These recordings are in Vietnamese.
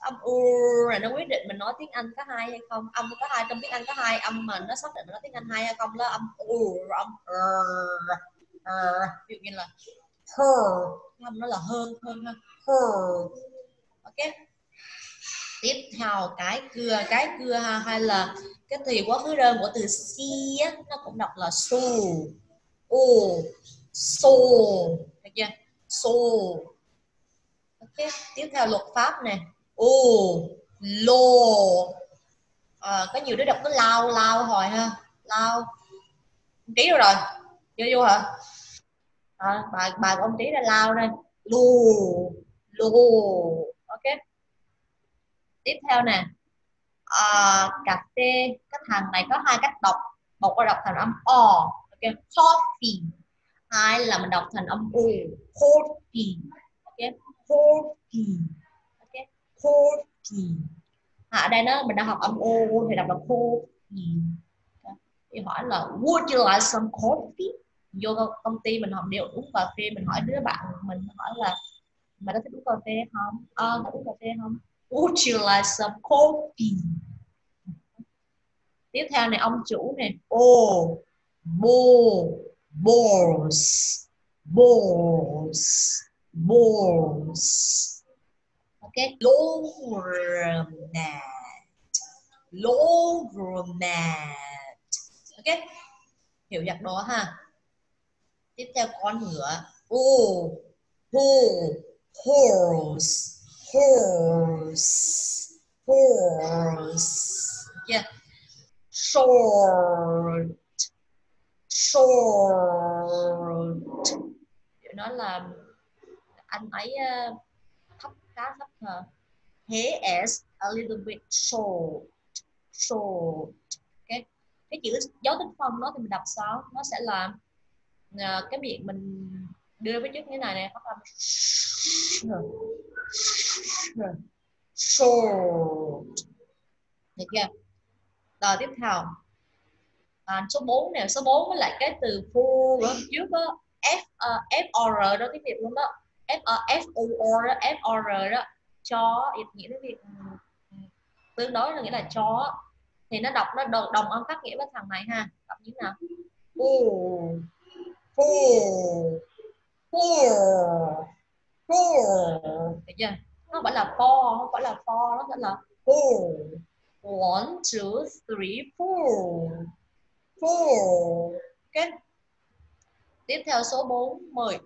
Âm u là nó quyết định mình nói tiếng Anh có hay hay không. Âm có hai, trong tiếng Anh có hai âm mà nó xác định mình nói tiếng Anh hay hay không, đó âm u, âm ví dụ như là her, âm nó là hơn ha, her. Ok, tiếp theo cái cưa ha, hay là cái thì quá khứ đơn của từ see á, nó cũng đọc là so, so, được chưa, so. Ok, tiếp theo luật pháp này, law. Có nhiều đứa đọc nó lao hồi ha, lao. Trí đâu rồi, chưa vô hả? Bài của ông Trí là lao đây, law. Ok, tiếp theo nè, cà phê, cái thằng này có hai cách đọc, một là đọc thành âm o, ok, coffee, hai là mình đọc thành âm u, coffee, ok, coffee, ok, coffee. Ở đây nó mình đang học âm u thì đọc là coffee. Thì hỏi là would you like some coffee, vô công ty mình học đều uống cà phê, mình hỏi đứa bạn mình hỏi là mày có thích uống cà phê không, có uống cà phê không, would you like some coffee. Tiếp theo này, ông chủ này, balls, ok, laundromat, ok, hiểu giặt đồ ha. Tiếp theo con ngựa, horse, yeah. Short, nói là anh ấy thấp, khá thấp hờ. He is a little bit short. Okay. Cái chữ dấu tích phân đó thì mình đọc sao, nó sẽ là cái miệng mình đưa với trước như thế này nè, phát âm short, được chưa? Rồi tiếp theo, số 4 nè, số 4 với lại cái từ for ở trước đó, FOR đó, tiếng Việt luôn đó, FOR đó, FOR đó, cho nghĩa tiếng Việt tương đối là nghĩa là cho, thì nó đọc nó đồng âm phát nghĩa với thằng này ha, đọc như thế nào? Được chưa? Nó phải là for, không phải là for, nó sẽ là four. 1, 2, 3, 4. Ok. Tiếp theo số 4, 10.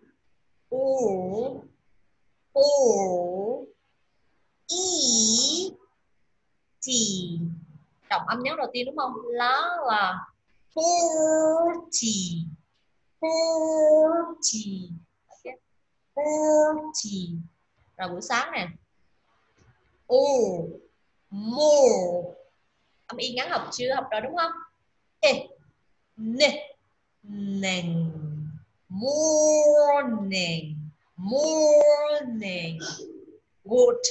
Đọc âm nhấn đầu tiên đúng không? Lá là 40. Okay. 40. Rồi buổi sáng nè, more. Âm y ngắn học chưa? Học rồi đúng không? Morning, good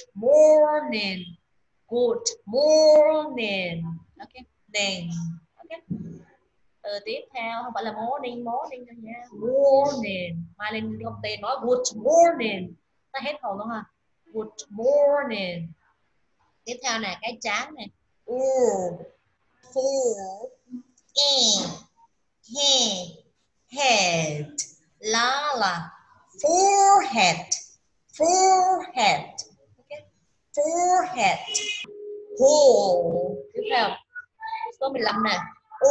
morning, ok, nền, ok. Từ tiếp theo không phải là morning đâu nha, morning. Mai lên công ty nói good morning, nó hết hồn luôn ha, good morning. Tiếp theo nè, cái trán này, head, lá là forehead, okay. Forehead, hole. Tiếp theo số 15 nè,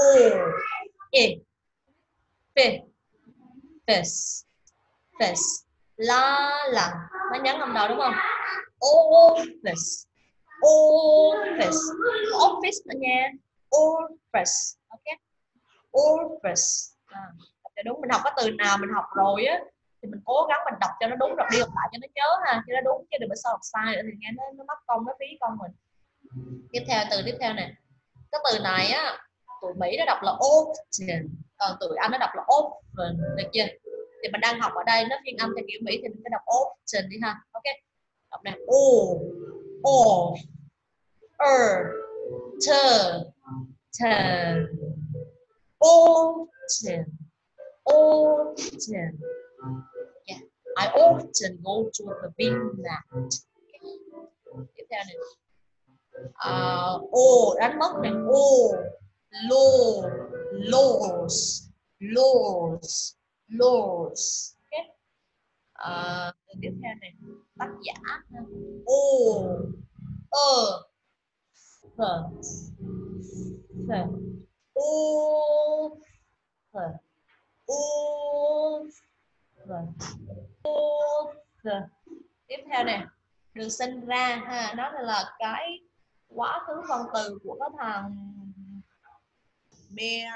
face, lá là nó nhấn âm đầu đúng không? Office, office nữa nha, office, ok, office. Để đúng, mình học cái từ nào mình học rồi á thì mình cố gắng mình đọc cho nó đúng, đọc đi đọc lại cho nó nhớ ha, cho nó đúng, chứ đừng có sao đọc sai nữa thì nghe nó mất công, nó phí công mình. Tiếp theo, từ tiếp theo nè, cái từ này á tụi Mỹ nó đọc là often, còn tụi Anh nó đọc là often, được chưa? Thì mình đang học ở đây nó phiên âm theo kiểu Mỹ thì mình phải đọc often đi ha, ok. Đọc nè, off, turn, often. Yeah, I often go to the vineyard. Tiếp theo này. O đánh mất này. O low lows lows lows. Okay. Tiếp theo này tác giả. O tiếp theo này được sinh ra ha, đó là cái quá khứ phân từ của cái thằng bear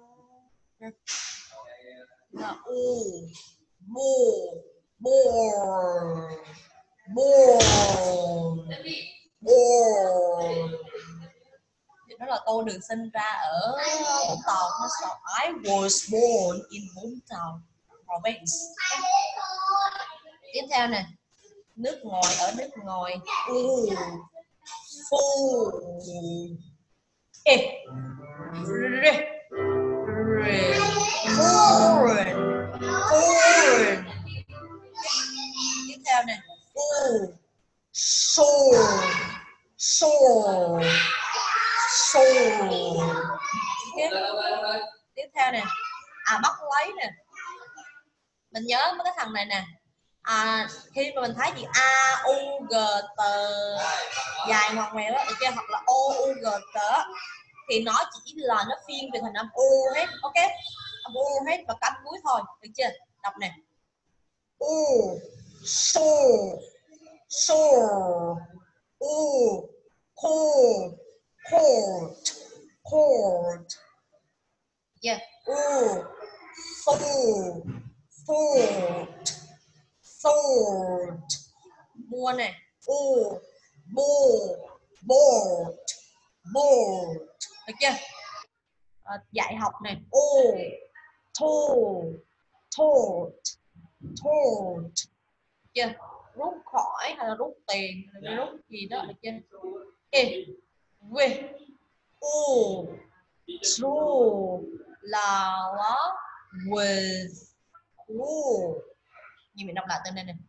là u born born born born. Đó là tôi được sinh ra ở Vũng Tàu. I was born in Vũng Tàu province. Tiếp theo nè, nước ngoài, ở nước ngoài. Food. Foreign. Foreign. Tiếp theo nè, shore. Shore. Shore. Tiếp theo nè, bắt lấy nè. Mình nhớ mấy cái thằng này nè. Khi mà mình thấy gì a u g t dài ngoằn ngoèo đó, được chưa? Hoặc là o u g t thì nó chỉ là nó phiên về thành âm u hết. Ok, âm u hết và cánh cuối thôi, được chưa? Đọc nè, u shore shore u court court court. Yeah, u food food sword. Mua này, board board board. Được chưa? Dạy học này, told told told. Chưa? Rút khỏi hay là rút tiền, rút gì đó, được chưa? With true là with true. Như mình đọc lại tên này nè,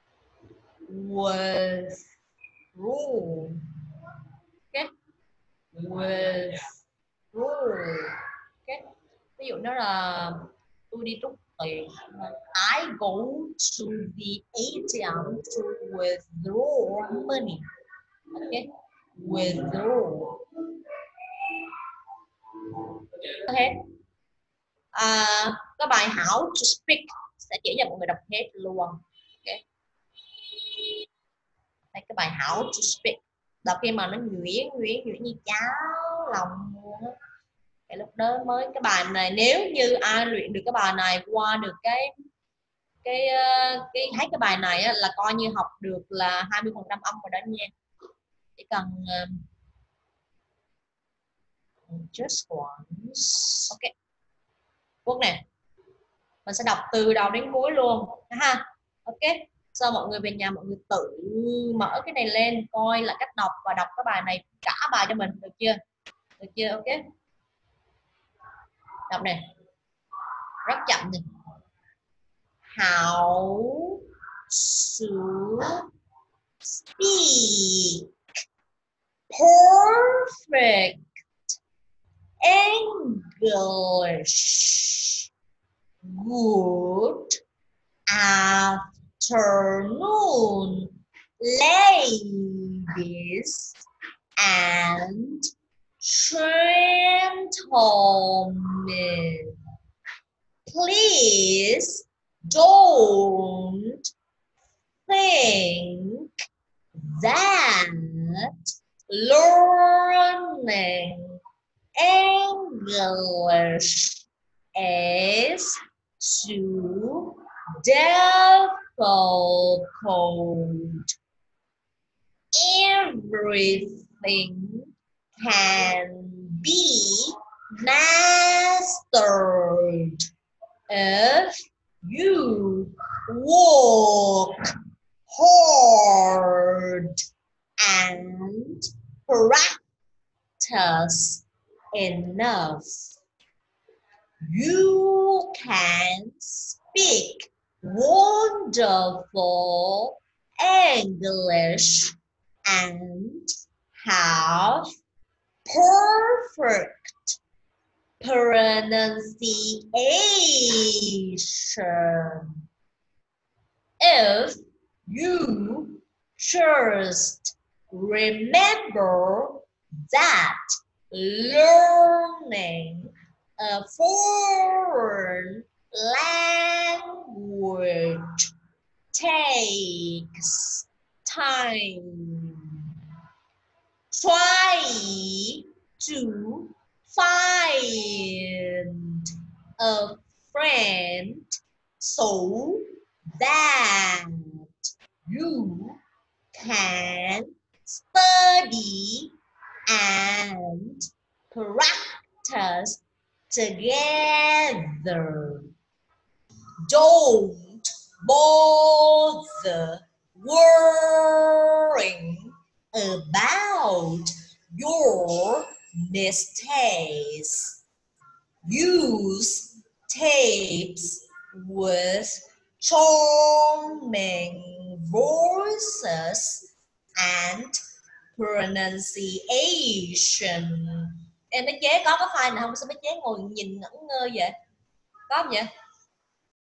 with rule. Ok, with rule. Ok, ví dụ đó là tôi đi rút tiền, I go to the ATM to withdraw money. Ok, withdraw. Ok, các bài how to speak sẽ chỉ cho mọi người đọc hết luôn. Ok, đây cái bài how to speak, đọc khi mà nó nhuyễn như cháo lòng luôn á. Cái lúc đó mới cái bài này, nếu như ai luyện được cái bài này qua được cái thấy cái bài này á, là coi như học được là 20% âm rồi đó nha. Chỉ cần just once. Ok, Quốc nè, mình sẽ đọc từ đầu đến cuối luôn ha. Ok, sau mọi người về nhà mọi người tự mở cái này lên coi là cách đọc và đọc cái bài này cả bài cho mình, được chưa? Được chưa? Ok, đọc nè, rất chậm nè. How to speak perfect English. Good afternoon, ladies and gentlemen. Please don't think that learning English is too difficult. Everything can be mastered if you work hard and practice enough. You can speak wonderful English and have perfect pronunciation. If you just remember that learning a foreign language takes time. Try to find a friend so that you can study and practice together. Don't bother worrying about your mistakes. Use tapes with charming voices and pronunciation. Em bé chế có file nào không sao bé chế ngồi nhìn ngẩn ngơ vậy? Có không vậy?